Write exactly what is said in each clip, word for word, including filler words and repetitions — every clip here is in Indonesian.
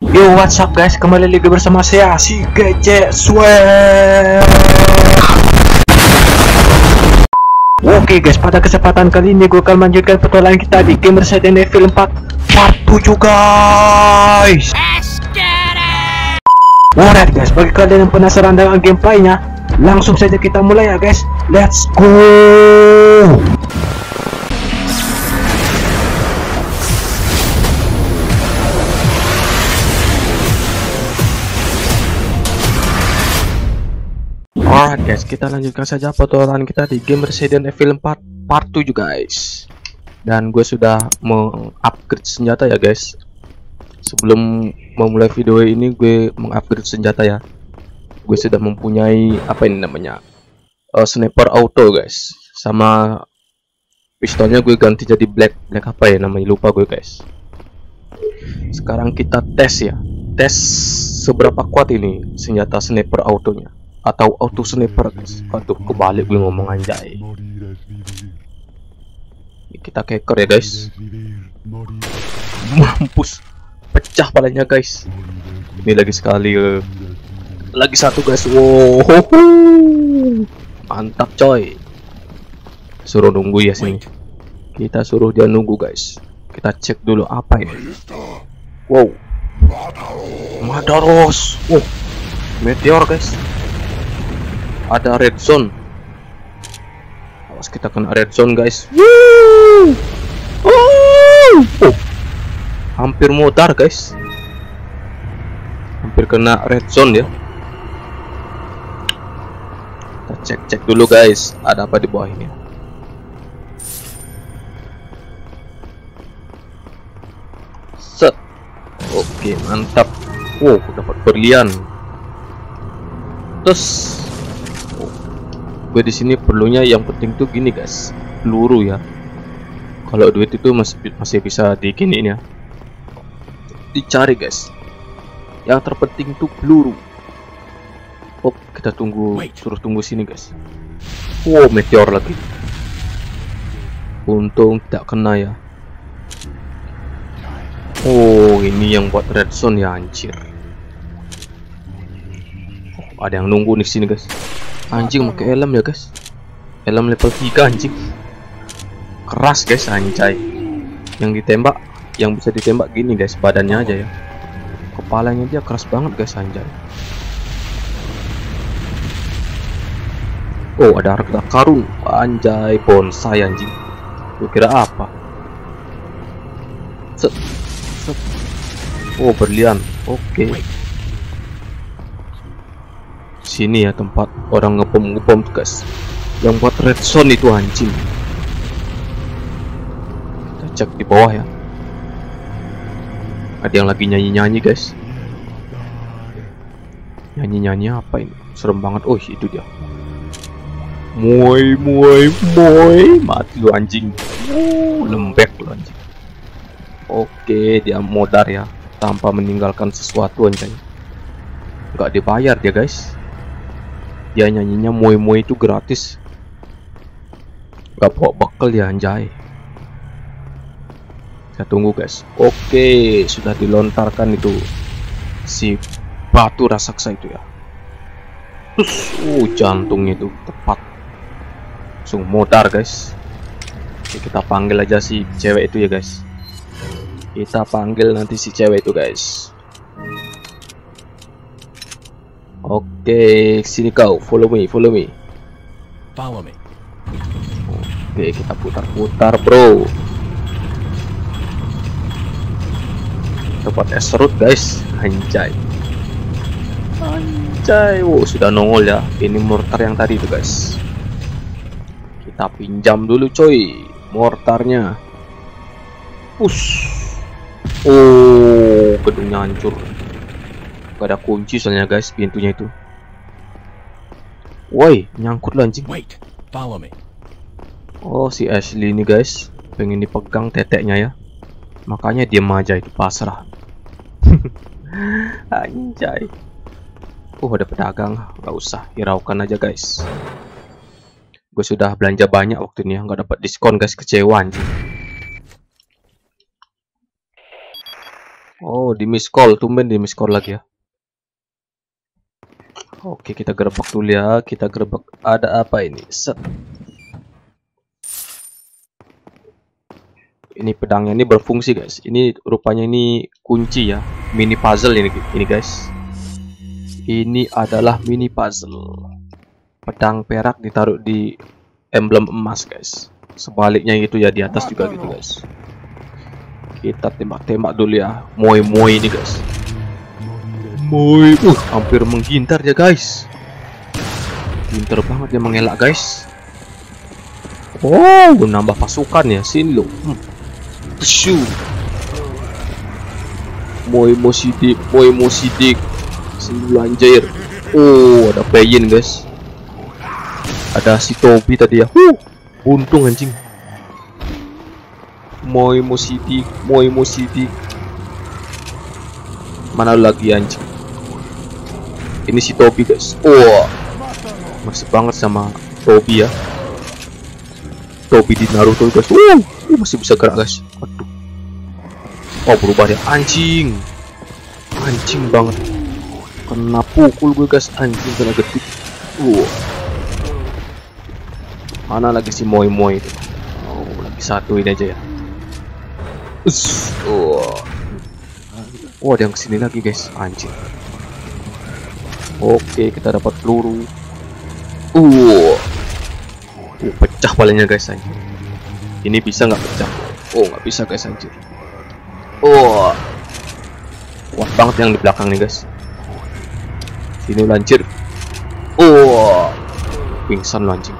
Yo, what's up guys, kembali lagi bersama saya si Gece Sweat. Oke guys, pada kesempatan kali ini gue akan melanjutkan petualangan kita di game Resident Evil empat part tujuh guys. Alright guys, bagi kalian yang penasaran dengan gameplaynya, langsung saja kita mulai ya guys. Let's go. Alright guys, kita lanjutkan saja petualangan kita di game Resident Evil empat part tujuh guys. Dan gue sudah mengupgrade senjata ya guys. Sebelum memulai video ini gue mengupgrade senjata ya. Gue sudah mempunyai apa ini namanya uh, sniper auto guys. Sama pistolnya gue ganti jadi black black apa ya namanya, lupa gue guys. Sekarang kita tes ya. Tes seberapa kuat ini senjata sniper autonya atau auto sniper guys. Aduh, kebalik gue ngomong anjay. Kita keker ya guys. Mampus, pecah palanya guys. Ini lagi sekali uh, lagi satu guys. Wow, mantap coy. Suruh nunggu ya sini. Kita suruh dia nunggu guys. Kita cek dulu apa ya. Wow, Madaros. Wow, meteor guys. Ada red zone. Awas kita kena red zone guys. Woo! Oh, hampir modar guys. Hampir kena red zone ya. Kita cek-cek dulu guys, ada apa di bawah ini. Set. Oke, mantap. Wow, dapat berlian. Terus gue di sini perlunya yang penting tuh gini guys, peluru ya. Kalau duit itu masih masih bisa diginiin ya, dicari guys. Yang terpenting tuh peluru. Oh, kita tunggu, suruh tunggu sini guys. Wow, meteor lagi. Untung tidak kena ya. Oh, ini yang buat red zone ya anjir. Oh, ada yang nunggu di sini guys. Anjing pakai helm ya guys. Helm level tiga anjing. Keras guys anjay. Yang ditembak, yang bisa ditembak gini guys, badannya aja ya. Kepalanya dia keras banget guys anjay. Oh, ada harta karun anjay, bonsai anjing. Lu kira apa? Set, set. Oh, berlian. Oke. Okay. Sini ya tempat orang ngebom ngebom guys. Yang buat red zone itu anjing. Kita cek di bawah ya. Ada yang lagi nyanyi nyanyi guys. Nyanyi nyanyi apa ini? Serem banget. Oh, itu dia. Moy moy moy. Mati lu anjing. Uh, lembek lu anjing. Oke, dia modar ya, tanpa meninggalkan sesuatu anjing. Nggak dibayar dia guys. Dia nyanyinya moy-moy itu gratis. Gak bawa bekal ya anjay. Kita tunggu guys. Oke, sudah dilontarkan itu si batu raksasa itu ya. Terus, uh, jantungnya itu tepat. Langsung modar guys. Oke, kita panggil aja si cewek itu ya guys. Kita panggil nanti si cewek itu guys. Oke, sini kau, follow me, follow me. Follow me. Oke, kita putar-putar, bro. Tempat es serut, guys. Anjay. Anjay. Wow, sudah nongol ya. Ini mortar yang tadi itu, guys. Kita pinjam dulu, coy. Mortarnya. Push. Oh, gedungnya hancur. Gak ada kunci soalnya guys, pintunya itu. Woi, nyangkut lah anjing. Wait, follow me. Oh, si Ashley ini guys, pengen dipegang teteknya ya. Makanya diam aja itu, pasrah. Anjay. Oh, ada pedagang, gak usah, hiraukan aja guys. Gue sudah belanja banyak waktu ini ya, nggak dapat diskon guys, kecewa anjing. Oh, di miss call, tumben di miss call lagi ya. Oke, kita gerbek dulu ya. Kita gerbek. Ada apa ini? Set. Ini pedangnya ini berfungsi guys. Ini rupanya ini kunci ya. Mini puzzle ini, ini guys. Ini adalah mini puzzle. Pedang perak ditaruh di emblem emas guys. Sebaliknya itu ya, di atas juga gitu guys. Kita tembak-tembak dulu ya. Moi-moi ini guys. Moi, uh, hampir menggintar ya guys. Pinter banget dia mengelak guys. Oh, nambah pasukan ya. Sini lo. Hmm. Shoo. Moi-moi sidik, moi-moi sidik. Sini anjir. Oh, ada Payin guys. Ada si Toby tadi ya. Huh, untung anjing. Moi mo sidik, moi mo sidik. Mana lagi anjing? Ini si Toby guys. Oh, masih banget sama Toby ya. Toby di Naruto guys. Uh, uh masih bisa gerak guys. Aduh. Oh, berubah ya anjing. Anjing banget. Kena pukul gue guys, anjing kena gedik. Uh. Mana lagi si moi moi itu? Oh, lagi satu ini aja ya. Us. Oh. Oh, ada yang kesini lagi guys, anjing. Oke, kita dapat peluru. Uh. Uh, pecah palanya guys anjing. Ini bisa nggak pecah? Oh, nggak bisa guys anjir. Oh. Kuat banget yang di belakang nih guys. Sini lancir. Oh. Pingsan lo anjing.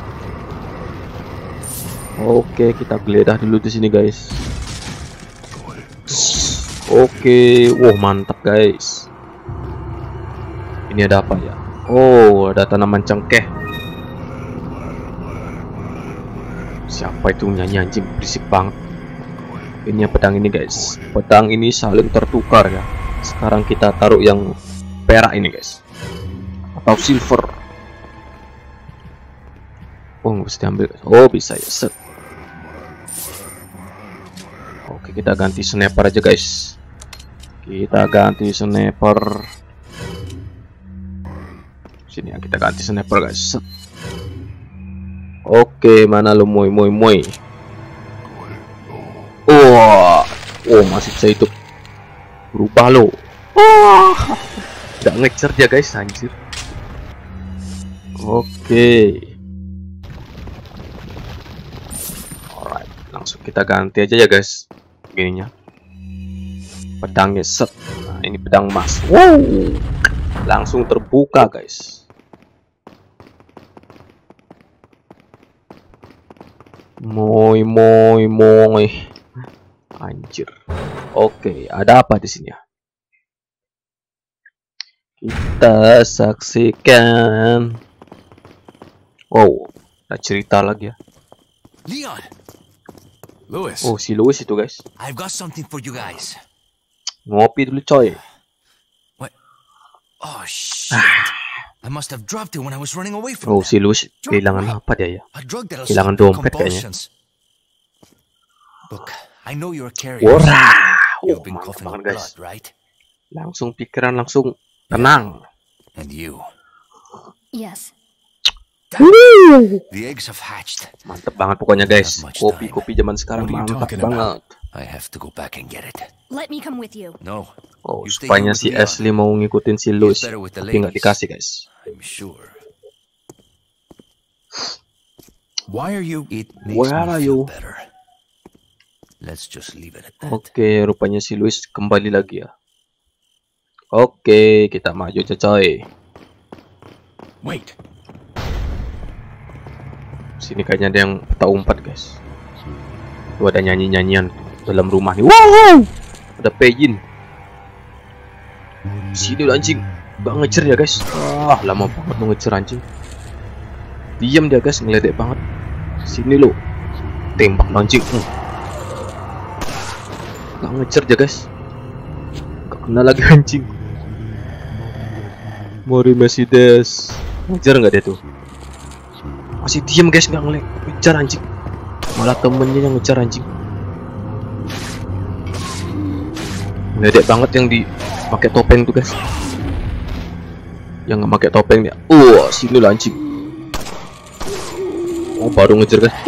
Oke, kita geledah dulu di sini guys. Oke, wow mantap guys. Ini ada apa ya? Oh, ada tanaman cengkeh. Siapa itu nyanyi anjing, berisik banget. Ini pedang ini guys. Pedang ini saling tertukar ya. Sekarang kita taruh yang perak ini guys, atau silver. Oh, nggak bisa diambil. Oh, bisa ya. Set. Oke, kita ganti sniper aja guys. Kita ganti sniper. Sini ya, kita ganti sniper guys. Set. Oke, mana lo moi moi moi? Oh, oh masih bisa hidup. Berubah lo. Oh, nggak ngecer dia guys, anjir. Oke. Alright, langsung kita ganti aja ya guys. Begininya. Pedangnya set. Nah, ini pedang emas. Wow. Langsung terbuka guys. Moi moi moi. Anjir. Oke, ada apa di sini ya? Kita saksikan. Wow, ada cerita lagi ya. Leon. Lewis. Oh, si Lewis itu guys. I've got something for you guys. Ngopi dulu coy. What? Oh shit. I must have dropped it when I was running away from. Oh, si Lewis kehilangan apa dia ya? Kehilangan dompet kayaknya. Look, I know you're a carrier. Wah, You've oh, been mantap coughing banget up guys. blood, right? Langsung pikiran langsung tenang. And you. Yes. The eggs have hatched. Mantap banget pokoknya guys. Kopi-kopi zaman sekarang mantap banget. I have to go back and get it. Let me come with you. No. Oh, supaya si Ashley mau ngikutin si Lewis, tapi nggak dikasih guys. I'm sure. Why are you? It makes Where me are feel you? better. Let's just leave it at that. Oke, rupanya si Lewis kembali lagi ya. Oke, kita maju aja coy. Wait. Sini kayaknya ada yang peta umpat guys. Tuh ada nyanyi-nyanyian dalam rumah nih. Wow, ada Payin. Sini lah anjing. Gak ngecer ya guys. Ah, lama banget mau ngecer anjing. Diam dia guys, ngeledek banget. Sini lo. Tembak anjing. Hmm. Gak ngecer ya guys. Gak kena lagi anjing. Mori Mercedes. Ngejar nggak dia tuh? Masih diem guys, nggak ngelek. Ngejar anjing. Malah temennya yang ngejar anjing. Ngedek banget yang di pakai topeng tuh guys. Yang nggak pakai topeng ya. Oh, sini lah anjing. Oh, baru ngejar guys.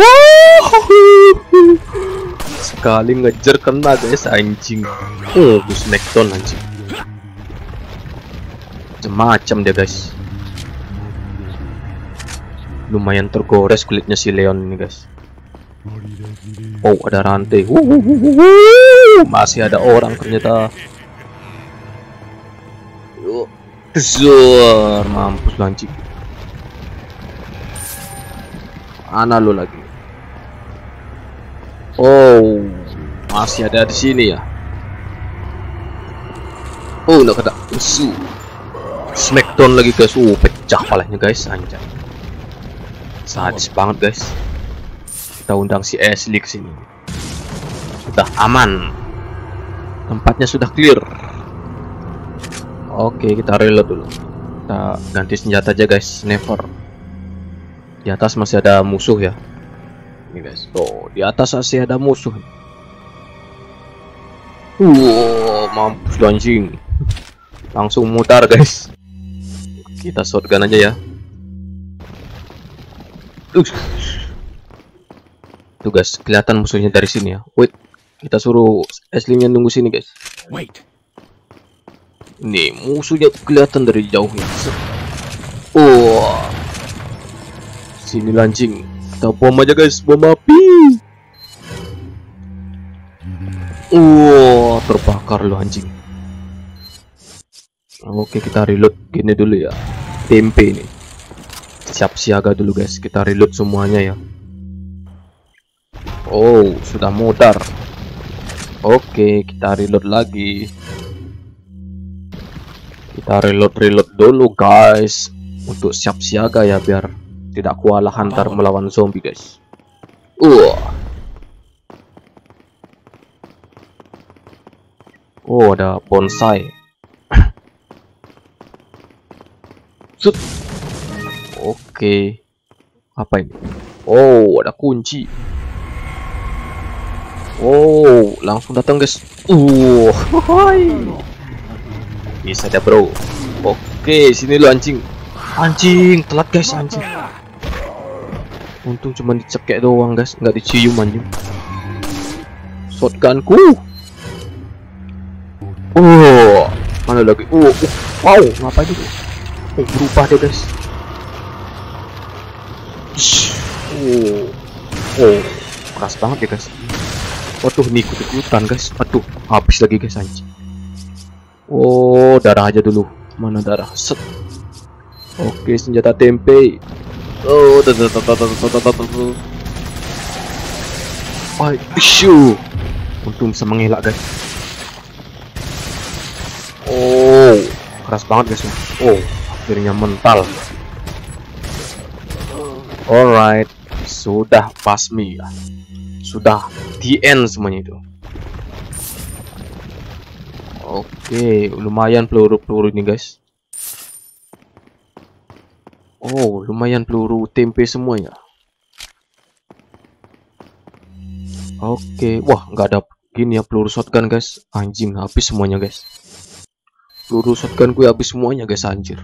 Sekali ngejar kena guys anjing. Oh, smackdown anjing. Macam-macam dia guys. Lumayan tergores kulitnya si Leon ini guys. Oh, ada rantai. Masih ada orang ternyata. Yuk. Zor, mampus lancing. Mana lu lagi? Oh, masih ada di sini ya. Oh, udah kena musuh. Smackdown lagi guys. Oh, pecah palanya guys, anjay. Sadis banget guys. Kita undang si Ashley ke sini. Sudah aman. Tempatnya sudah clear. Oke, kita reload dulu. Kita ganti senjata aja guys, never. Di atas masih ada musuh ya. Ini guys. Oh, di atas masih ada musuh. Wow, mampus anjing. Langsung mutar guys. Kita shotgun aja ya. Uh. Tuh guys, kelihatan musuhnya dari sini ya. Wait, kita suruh Ashley-nya nunggu sini guys. Wait. Nih, musuhnya kelihatan dari jauh ya. Oh. Sini lancing. Kita bom aja guys, bom api. Oh, terbakar lo anjing. Oke, kita reload gini dulu ya. Tempe ini. Siap siaga dulu guys, kita reload semuanya ya. Oh, sudah mutar. Oke, kita reload lagi. Kita reload-reload dulu guys, untuk siap siaga ya, biar tidak kewalahan ntar melawan zombie guys. Uh. Oh, ada bonsai. Sut. Oke. Apa ini? Oh, ada kunci. Oh, langsung datang guys. Uh. Bisa ada bro. Oke, sini lo anjing. Anjing, telat guys anjing. Untung cuma dicekek doang guys, nggak dicium anjing. Shotgunku. Oh, mana lagi? Oh, uh, wow, ngapain itu? Oh, berubah dia guys. Oh, oh, keras banget ya guys. Waduh, nih ikut-ikutan guys. Aduh, habis lagi guys anjing. Oh, darah aja dulu. Mana darah? Set. Oke, senjata tempe. Oh, Aisyu. Untung bisa mengelak guys. Oh, keras banget guys. Oh, akhirnya mental. Alright, sudah pasmi ya. Sudah the end semuanya itu. Oke, lumayan peluru-peluru ini guys. Oh, lumayan peluru tempe semuanya. Oke, wah nggak ada gini ya peluru shotgun guys. Anjing, habis semuanya guys. Peluru shotgun gue habis semuanya guys, anjir.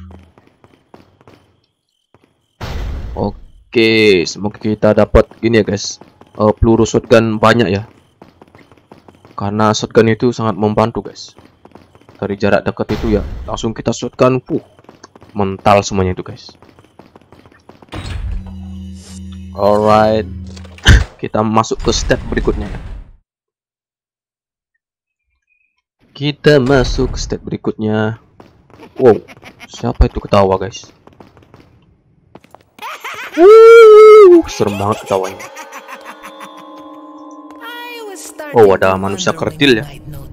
Oke, semoga kita dapat gini ya guys. Uh, peluru shotgun banyak ya. Karena shotgun itu sangat membantu guys. Dari jarak dekat itu ya, langsung kita shotgun, puh, mental semuanya itu guys. Alright, kita masuk ke step berikutnya. Kita masuk ke step berikutnya. Wow, siapa itu ketawa guys? Wuh, serem banget ketawanya. Oh, ada manusia kerdil ya.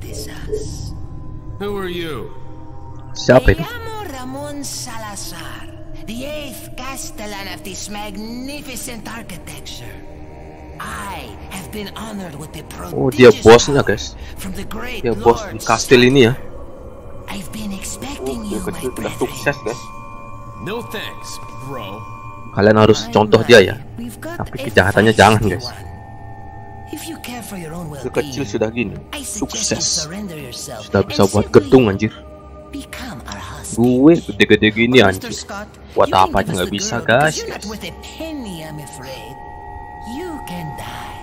Who are you? Siapa itu? Ramon Salazar, the eighth Castellan of this magnificent architecture. I have been honored with the Oh, dia bosnya guys. Dia bos di kastil ini ya. I've been expecting you, my Udah sukses guys. No thanks, bro. Kalian harus contoh dia ya. Tapi kejahatannya jangan guys. If you care for your own Itu kecil well-being, sudah gini. I suggest you Sukses. surrender yourself Sudah bisa and buat simply gedung anjir. become our husband. Gue gede-gede gini Mister anjir. Scott, Buat you can apa give us nggak the bisa girl because guys? you're not worth a penny, I'm afraid. You can die.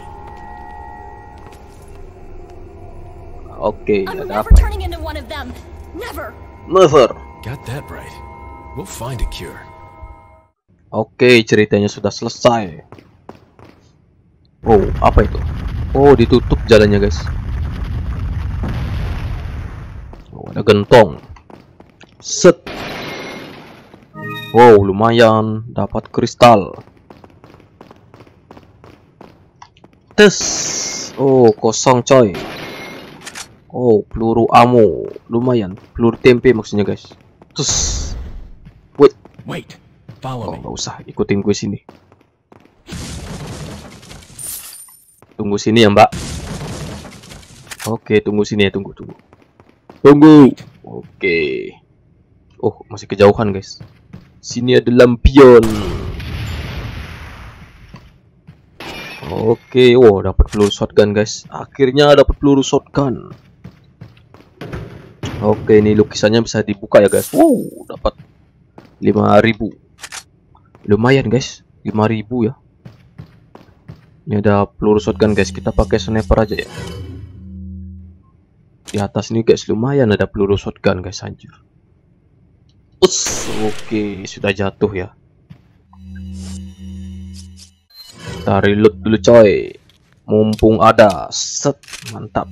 Oke, I'm ada never apa? turning into one of them. Never. Never. Got that right. We'll find a cure. Oke, ceritanya sudah selesai. Oh, apa itu? Oh, ditutup jalannya guys. Oh, ada gentong. Set. Wow, lumayan. Dapat kristal. Tes. Oh, kosong coy. Oh, peluru ammo. Lumayan. Peluru tempe maksudnya guys. Tes. Wait. Wait. Follow Oh, me. nggak usah. Ikutin gue sini. Tunggu sini ya mbak. Oke, tunggu sini ya. Tunggu, tunggu. Tunggu. Oke. Oh, masih kejauhan guys. Sini ada lampion. Oke, wow, dapat peluru shotgun guys. Akhirnya dapat peluru shotgun. Oke, ini lukisannya bisa dibuka ya guys. Wow, dapat lima ribu. Lumayan guys, lima ribu ya. Ini ada peluru shotgun guys. Kita pakai sniper aja ya. Di atas ini guys lumayan ada peluru shotgun guys, anjir. Uts, oke, sudah jatuh ya. Kita reload dulu coy. Mumpung ada. Set, mantap.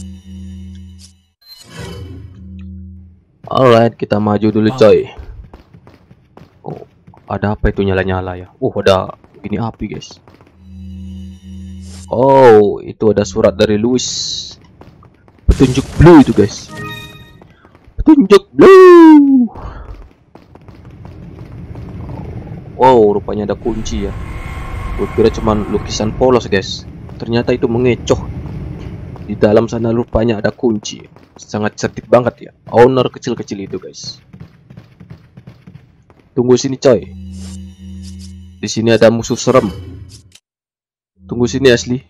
Alright, kita maju dulu coy. Oh, ada apa itu nyala-nyala ya? Oh, ada ini api guys. Oh, itu ada surat dari Louis. Petunjuk blue itu guys. Petunjuk blue. Wow, rupanya ada kunci ya. Gue kira cuman lukisan polos guys. Ternyata itu mengecoh. Di dalam sana rupanya ada kunci. Sangat cerdik banget ya. Owner kecil-kecil itu guys. Tunggu sini coy. Di sini ada musuh serem. Tunggu sini asli.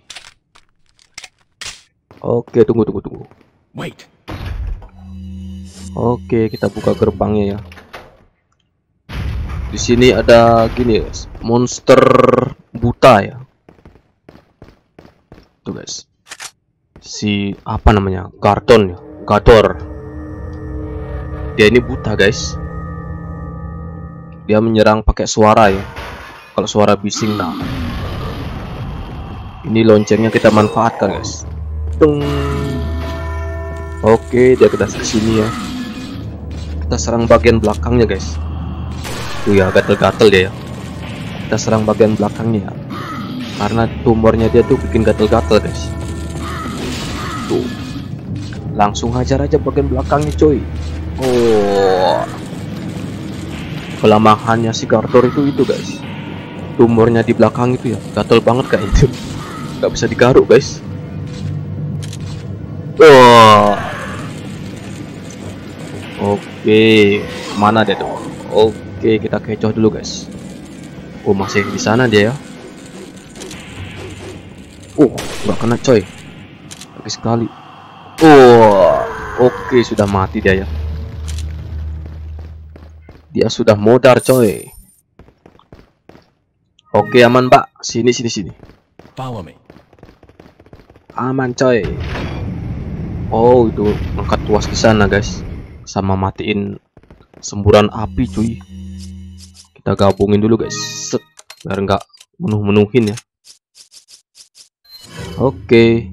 Oke, tunggu tunggu tunggu. Wait. Oke, kita buka gerbangnya ya. Di sini ada gini guys, monster buta ya. Tuh guys. Si apa namanya? Gardon ya, Gador. Dia ini buta guys. Dia menyerang pakai suara ya. Kalau suara bising nah. Ini loncengnya kita manfaatkan guys. Tung. Oke, dia kita ke sini ya. Kita serang bagian belakangnya guys. Tuh ya, gatel-gatel dia ya. Kita serang bagian belakangnya ya. Karena tumornya dia tuh bikin gatel-gatel guys. Tuh. Langsung hajar aja bagian belakangnya coy. Oh. Kelemahannya si Gardor itu itu guys. Tumornya di belakang itu ya, gatel banget kayak itu. Gak bisa digaruk guys. Wah. Oke, mana dia tuh? Oke, kita kecoh dulu guys. Oh, masih di sana dia ya. Oh, nggak kena coy. Lagi sekali. Oh, oke, sudah mati dia ya. Dia sudah modar coy. Oke, aman mbak. Sini sini sini. Follow me. Aman coy. Oh, itu angkat tuas di sana guys. Sama matiin semburan api cuy. Kita gabungin dulu guys. Set, biar nggak menuh-menuhin ya. Oke.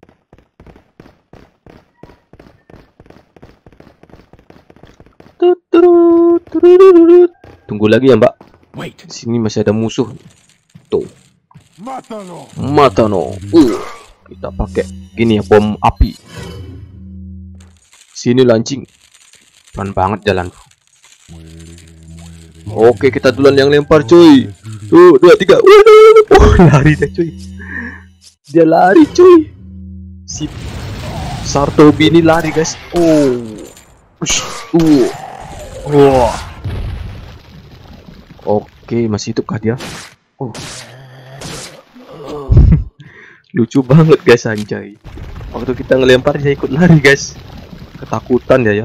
Tunggu lagi ya mbak. Wait. Di sini masih ada musuh. Tuh. Matano. Uh, kita pakai gini ya, bom api. Sini lancing. Pelan banget jalan. Oke, kita duluan yang lempar cuy. Tuh, dua, tiga. Oh, lari deh cuy. Dia lari cuy. Si Sartobi ini lari guys. Oh. Uh. Wah. Oke, masih hidup kah dia? Oh. Lucu banget guys, anjay. Waktu kita ngelempar dia ikut lari guys. Ketakutan dia ya.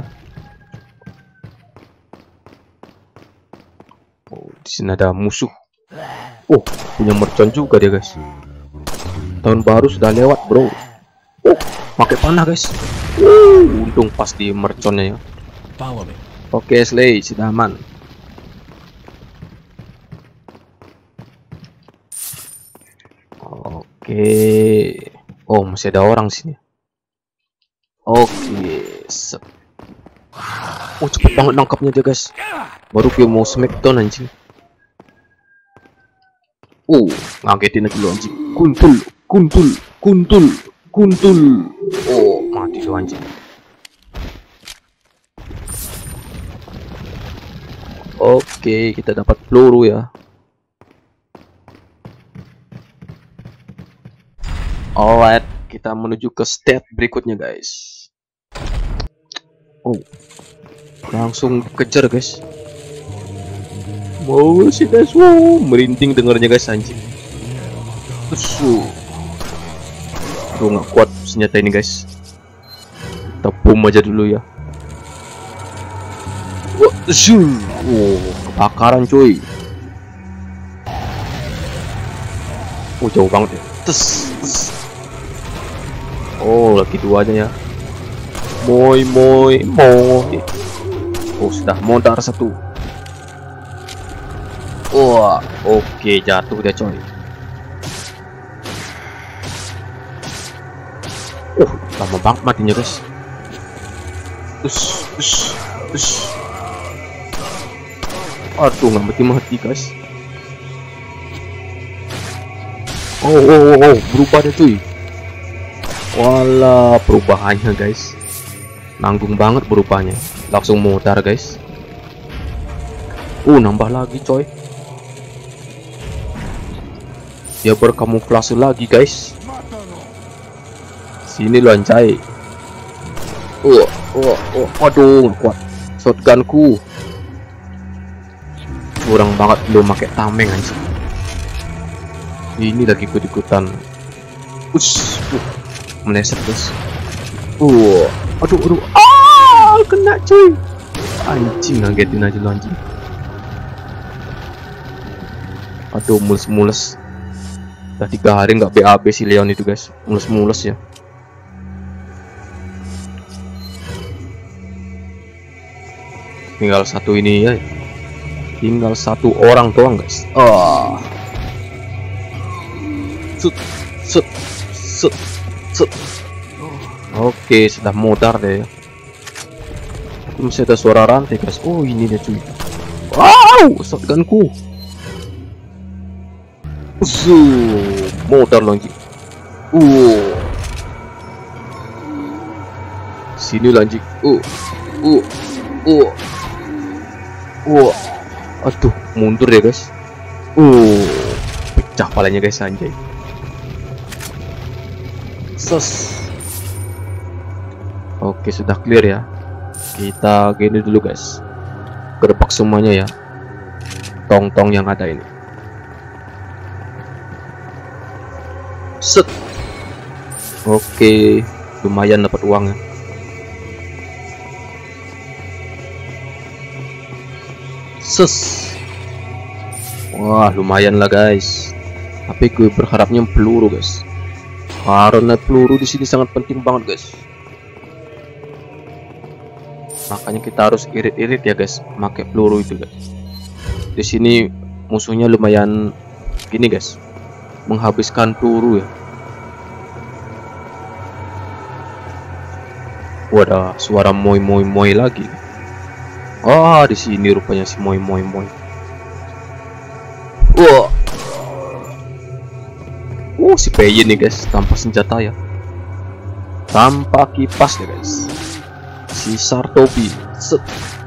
Oh, di sini ada musuh. Oh, punya mercon juga dia guys. Tahun baru sudah lewat bro. Oh, pakai panah guys. Uh, untung pas di merconnya ya. Follow me. Oke, Slay, sudah aman. Oke. Oh, masih ada orang sini. Oke, set. Oh, cepet banget nangkapnya dia guys. Baru dia mau smackdown anjing. Oh, ngagetin aja lo anjing. Kuntul, kuntul, kuntul, kuntul. Oh, mati lo anjing. Oke, kita dapat peluru ya. Alright, kita menuju ke stat berikutnya guys. Oh, langsung kejar guys. Mau sih guys, wow, merinding dengarnya guys anjing. Tuh, tuh nggak kuat senjata ini guys. Kita bom aja dulu ya. Oh, kebakaran cuy. Oh, jauh banget ya. Tes, tes. Oh, lagi duanya ya. Moy, moy, moy. Oh, sudah modar satu. Wah, oke, jatuh dia coy. Oh, lama banget matinya guys. Us, us, us. Aduh, nggak mati-mati guys. Oh, oh, oh, oh, berubah deh cuy. Walah, perubahannya guys. Nanggung banget berubahnya. Langsung mutar guys. Uh, nambah lagi coy. Dia berkamuflase lagi guys. Sini lo anjay. Oh, oh, oh, aduh, kuat. Shotgunku. Kurang banget belum pakai tameng anjing. Ini lagi ikut-ikutan. Us, uh, meleset guys. Uh, aduh, aduh, ah, kena cuy. Anjing, ngagetin aja lo anjing. Aduh, mules-mules. Udah tiga hari nggak B A B si Leon itu guys, mules-mules ya. Tinggal satu ini ya. Tinggal satu orang doang guys. Ah. Set, set, set, set. Oke, sudah modar deh ya. Masih ada suara rantai guys. Oh, ini dia cuy. Wow, shotgunku. Zuh, modar lagi. Uh. Sini lanjut. Uh. Uh. Uh. Uh. Aduh, mundur ya guys. Uh. Pecah palanya guys anjay. Sos. Oke, sudah clear ya. Kita gini dulu guys. Gerbak semuanya ya. Tong-tong yang ada ini. Set. Oke, lumayan dapat uang ya. Ses. Wah, lumayan lah guys. Tapi gue berharapnya peluru guys. Karena peluru di sini sangat penting banget guys. Makanya kita harus irit-irit ya guys, pakai peluru itu guys. Di sini musuhnya lumayan gini guys, menghabiskan peluru ya. Wadah, suara moy moy moy lagi. Ah, di sini rupanya si moy moy moy. Wah. Oh, si Payin nih guys, tanpa senjata ya. Tanpa kipas ya guys. Si Sartobi. Set.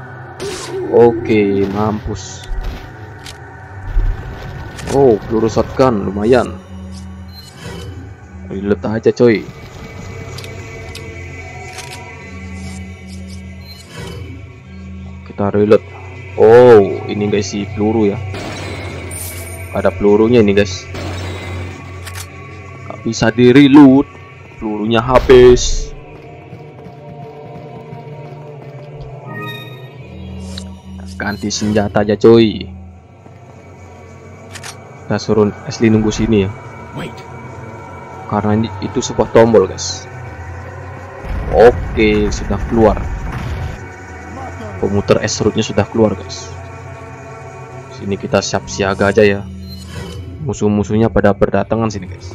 Oke, mampus. Oh, peluru shotgun lumayan. Reload aja coy. Kita reload. Oh, ini guys si peluru ya. Ada pelurunya ini guys. Gak bisa di reload, pelurunya habis. Ganti senjata aja coy. Kita suruh Ashley nunggu sini ya, Wait. karena ini itu sebuah tombol guys. Oke, sudah keluar. Pemutar esrutnya sudah keluar guys. Sini kita siap siaga aja ya. Musuh-musuhnya pada berdatangan sini guys.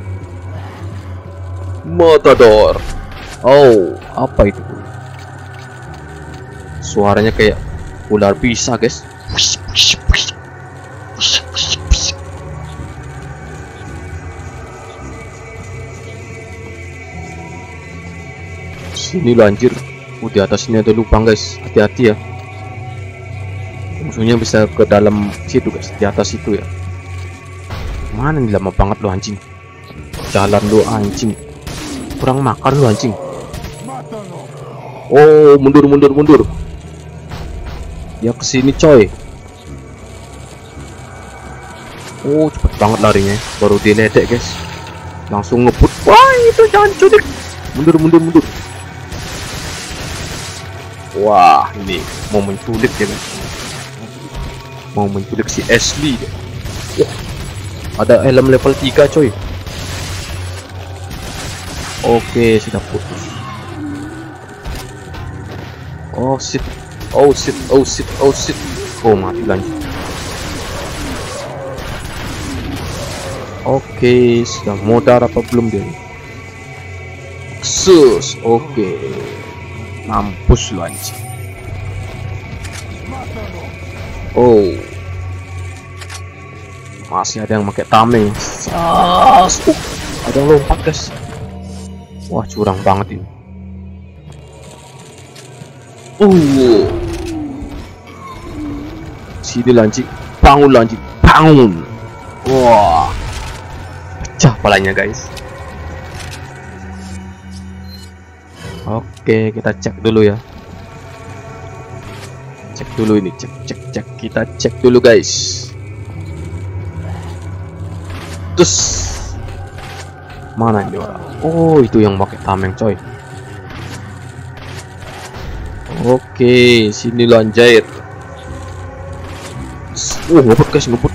Matador. Oh, apa itu? Suaranya kayak ular bisa guys. Sini lo anjir. Oh, di atas ini ada lubang guys, hati-hati ya. Musuhnya bisa ke dalam situ guys, di atas itu ya. Mana nih, lama banget lo anjing. Jalan lo anjing, kurang makan lo anjing. Oh, mundur mundur mundur. Ya kesini coy. Oh, cepet banget larinya, baru diledek guys, langsung ngebut. Wah, itu jangan culik. Mundur mundur mundur. Wah, ini mau menculik ya guys. Mau menculik si Ashley ya. Wah, ada helm level tiga coy. Oke, sudah putus. Oh shit. Oh shit. Oh shit. Oh shit. Oh, mati lanjut. Oke, sudah modar apa belum dia? Sus. Oke. Mampus lu anjing. Oh, masih ada yang pakai tameng. Sas. Uh, ada yang lompat guys. Wah, curang banget ini. Uh, sini lanjut, bangun lanjut, bangun. Wah, pecah palanya guys. Oke, kita cek dulu ya. Cek dulu ini, cek cek cek. Kita cek dulu guys. Terus mana ini orang? Oh, itu yang pakai tameng coy. Oke, sini lanjut. Oh, ngebut guys, ngebut.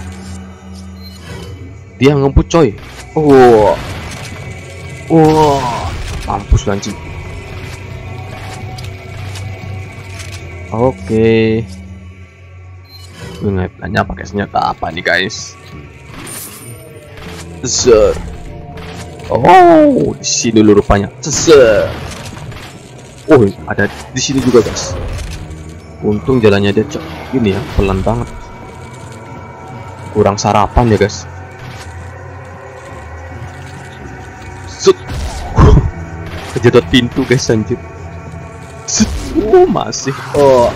Dia ngebut coy. Oh, oh, mampus lanjut. Oke, gue nggak nanya pakai senjata apa nih guys. Zer. Oh, di sini dulu rupanya. Zer. Oh, ada di sini juga guys. Untung jalannya dia cok ini ya, pelan banget. Kurang sarapan ya guys. Set. Kejedot pintu guys anjir. Set. Oh, masih. Oh.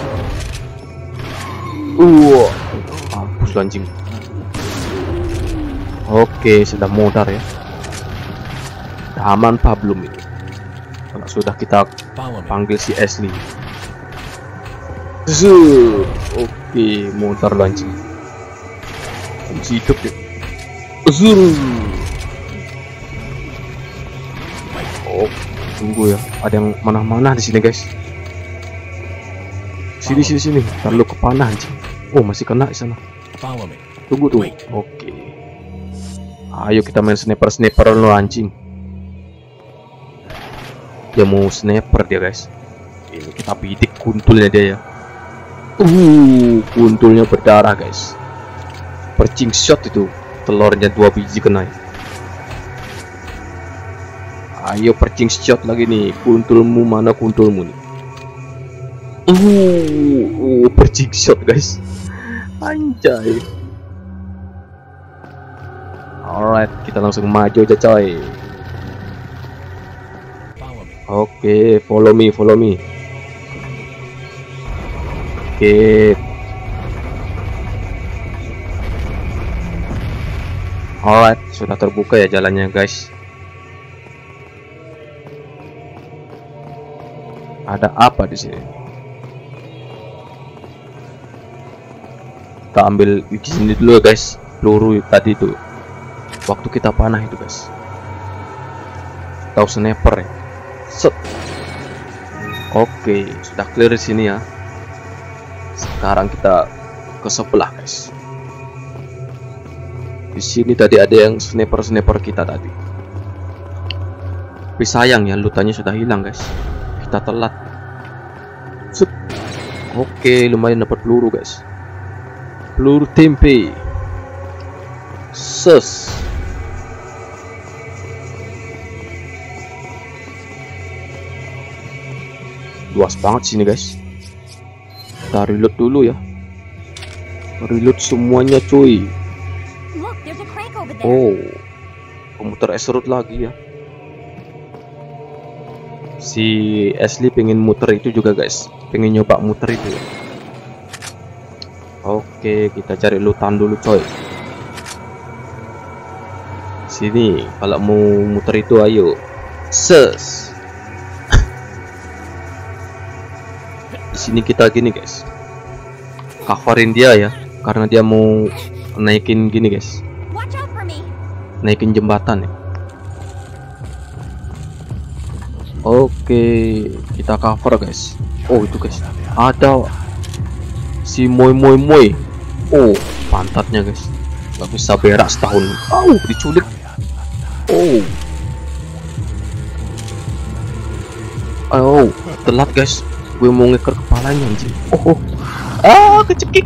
Uh. Mampus anjing. Oke, sudah modar ya. Udah aman apa belum ini? Kalau sudah kita panggil si Ashley. Zuh. Oke, modar anjing. Masih hidup ya. Zuh. Oh, tunggu ya. Ada yang mana-mana di sini guys. Sini sini sini, ntar lu kepanah anjing. Oh, masih kena di sana. Tunggu tuh. Oke. Ayo kita main sniper sniper lu anjing. Dia mau sniper dia guys. Ini kita bidik kuntulnya dia ya. Uh, kuntulnya berdarah guys. Percing shot itu, telurnya dua biji kena. Ayo percing shot lagi nih. Kuntulmu mana kuntulmu nih? Uh, uh, percing shot guys. Anjay. Alright, kita langsung maju aja coy. Oke, okay, follow me, follow me. Oke. Okay. Alright, sudah terbuka ya jalannya guys. Ada apa di sini? Kita ambil di sini dulu ya guys. Peluru tadi itu waktu kita panah itu guys. atau sniper ya. Set. Oke, sudah clear di sini ya. Sekarang kita ke sebelah, guys. Di sini tadi ada yang sniper-sniper kita tadi. Tapi sayang ya, lootnya sudah hilang, guys. Kita telat. Set. Oke, lumayan dapat peluru, guys. Peluru tempe. Ses. Luas banget sini, guys. Kita reload dulu ya. Reload semuanya, cuy. Look, there's a crank over there. Oh, pemutar esrut lagi ya. Si Ashley pengen muter itu juga, guys. Pengen nyoba muter itu. Oke, kita cari lutan dulu, coy. Sini, kalau mau muter itu ayo. Ses. Di sini kita gini, guys. Coverin dia ya, karena dia mau naikin gini, guys. Watch out for me. Naikin jembatan ya. Oke, kita cover, guys. Oh, itu, guys. Ada si Moy Moy Moy. Oh, pantatnya, guys. Gak bisa berak setahun. Oh, diculik. Oh. Oh, telat, guys. Gue mau ngeker kepalanya, anjing. Oh, oh. Ah, kecekik.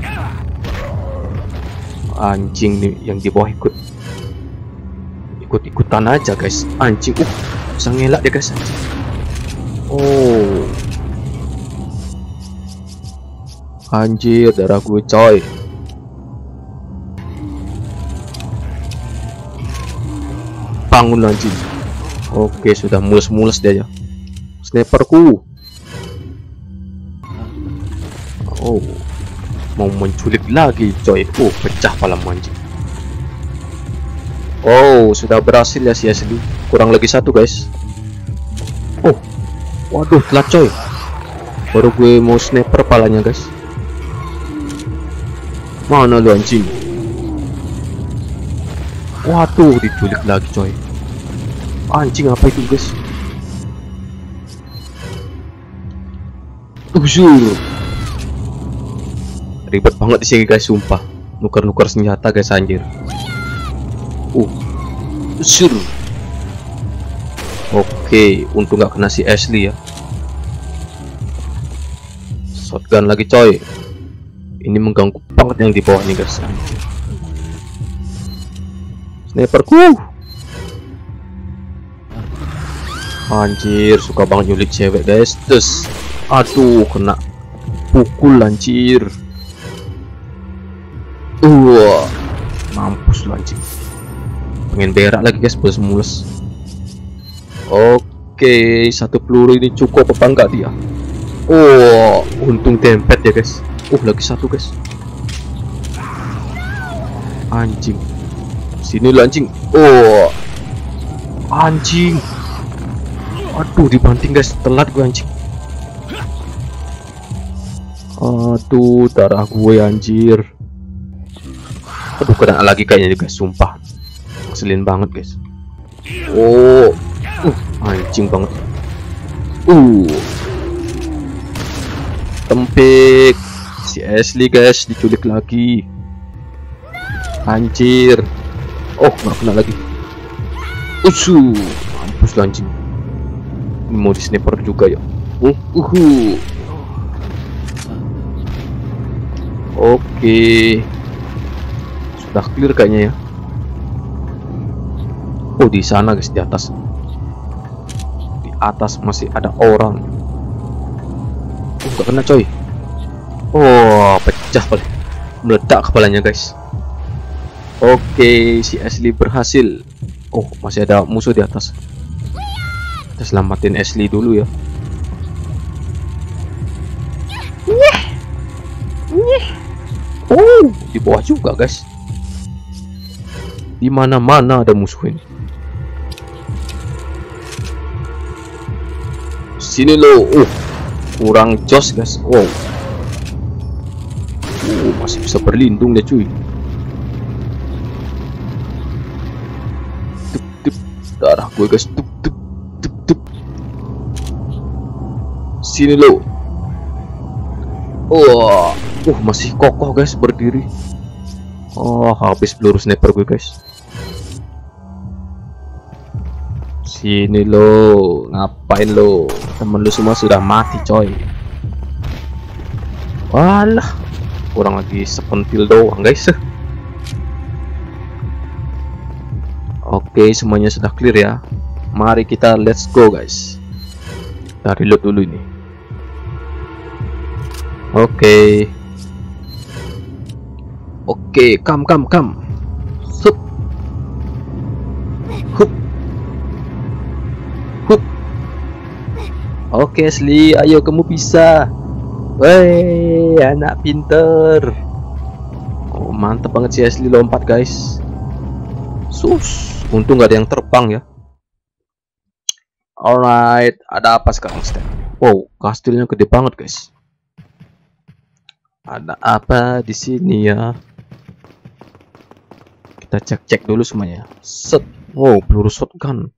Anjing nih yang di bawah ikut. Ikut-ikutan aja, guys. Anjing. Uh, bisa ngelak dia, guys. Anjing. Oh. Anjir, darah gue, coy. Bangun, anjing. Oke, sudah mulus-mulus dia ya. Sniperku. Oh, mau menculik lagi, coy. Oh, pecah pala anjing. Oh, sudah berhasil ya si Ashley. Kurang lagi satu, guys. Oh, waduh, telat, coy. Baru gue mau sniper palanya, guys. Mana lu, anjing? Waduh, diculik lagi, coy. Anjing, apa itu, guys? Usur. Ribet banget di sini, guys, sumpah. Nuker-nuker senjata, guys, anjir. Uh, usur. Oke, untung nggak kena si Ashley ya. Shotgun lagi, coy. Ini mengganggu banget yang di bawah nih, guys. Anjir. Sniperku. Anjir, suka banget nyulik cewek, guys. Terus, aduh, kena pukul, anjir. Wah, mampus lu, anjing. Pengen berak lagi, guys, bos mulus. Oke, satu peluru ini cukup apa enggak dia? Oh, untung dempet ya, guys. Uh, lagi satu, guys. Anjing. Sini lu, anjing. Oh, anjing. Aduh, dibanting, guys. Telat gue, anjing. Aduh, darah gue, anjir. Aduh, kena lagi kayaknya juga, sumpah. Ngeselin banget, guys. Oh, uh, anjing banget. Uh, tempik. Si Ashley, guys, diculik lagi. Anjir. Oh, nggak kena lagi. Usu, mampus lu, anjing. Ini mau di sniper juga ya. Uh, uhu. Oke. Sudah clear kayaknya ya. Oh, di sana, guys, di atas. Di atas masih ada orang. Oh, gak kena, coy. Oh, pecah kali. Meledak kepalanya, guys. Oke, si Ashley berhasil. Oh, masih ada musuh di atas. Kita selamatin Ashley dulu ya. Oh, di bawah juga, guys. Di mana-mana ada musuh ini. Sini lo. Uh, kurang jos, guys. Wow. Uh, masih bisa berlindung deh, cuy. Tup, tup. Darah gue, guys. Tup, tup. sini lo. Wah, uh masih kokoh guys berdiri. Oh, habis peluru sniper gue guys. Sini lo, ngapain lo? Temen lu semua sudah mati coy. Walah, kurang lagi sepentil doang guys. Oke, semuanya sudah clear ya. Mari kita let's go guys. Kita reload dulu ini. Oke. Oke, kam kam kam. Sup. Hup. Hup. Oke, Ashley, ayo kamu bisa. Woi, anak pinter. Oh, mantep banget si Ashley lompat guys. Sus, untung gak ada yang terbang ya. Alright, ada apa sekarang Stan? Wow, kastilnya gede banget guys. Ada apa di sini ya? Kita cek-cek dulu semuanya. Set, wow, peluru shotgun.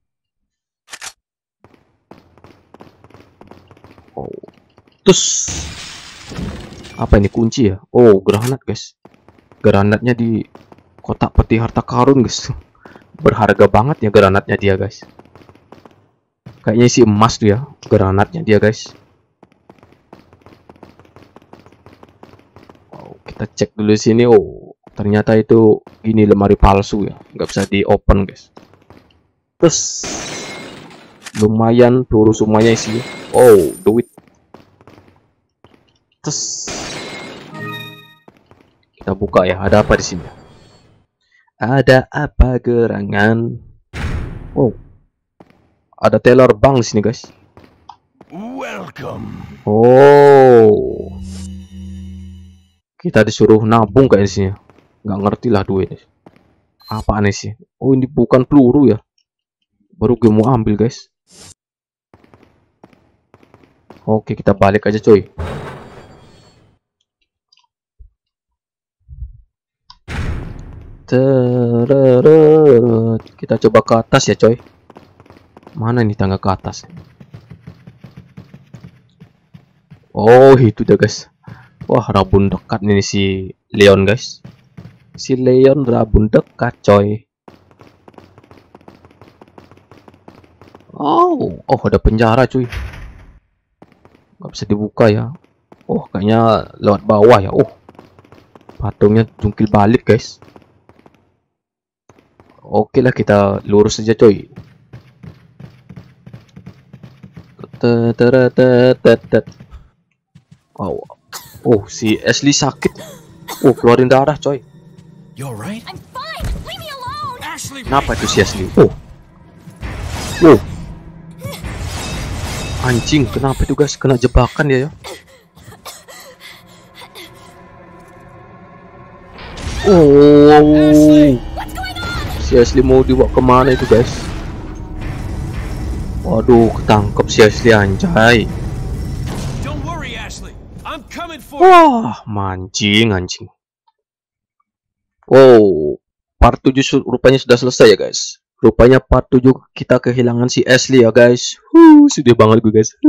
Oh, terus apa ini kunci ya? Oh, granat guys. Granatnya di kotak peti harta karun guys. Berharga banget ya granatnya dia guys. Kayaknya isi emas tuh ya granatnya dia guys. Oh, kita cek dulu sini. Oh, ternyata itu gini lemari palsu ya, nggak bisa di open guys. Terus lumayan peluru semuanya isi. Oh, duit. Terus kita buka ya, ada apa di sini? Ada apa gerangan? Wow, ada teller bank di sini guys. Welcome. Oh, kita disuruh nabung kayak di sini. Nggak ngerti lah duit. Apa aneh sih? Oh, ini bukan peluru ya? Baru gue mau ambil guys. Oke, kita balik aja coy. Tereret. Kita coba ke atas ya coy. Mana nih tangga ke atas? Oh, itu dia guys. Wah, rabun dekat nih si Leon guys. Si Leon rabun dekat coy. Oh, oh ada penjara cuy. Gak bisa dibuka ya. Oh, kayaknya lewat bawah ya. Oh, patungnya jungkil balik guys. Oke lah, kita lurus saja coy. Oh, oh si Ashley sakit. Oh, keluarin darah coy. You alright? I'm fine. Leave me alone. Ashley, Kenapa itu si Ashley? Oh, oh, anjing, kenapa itu guys? Kena jebakan dia ya. Oh, si Ashley mau dibawa kemana itu guys? Waduh, ketangkep si Ashley anjay. don't worry, Ashley. I'm coming for you. Wah, mancing anjing. Wow, part tujuh su- rupanya sudah selesai ya guys. Rupanya part tujuh kita kehilangan si Ashley ya guys. Huh, sedih banget gue guys.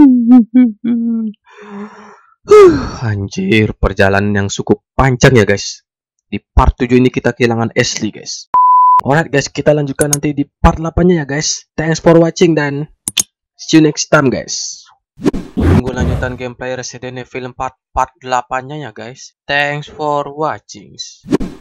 Huh, anjir, perjalanan yang cukup panjang ya guys. Di part tujuh ini kita kehilangan Ashley guys. Alright guys, kita lanjutkan nanti di part delapan-nya ya guys. Thanks for watching dan see you next time guys. Tunggu lanjutan gameplay Resident Evil empat part delapan-nya ya guys. Thanks for watching.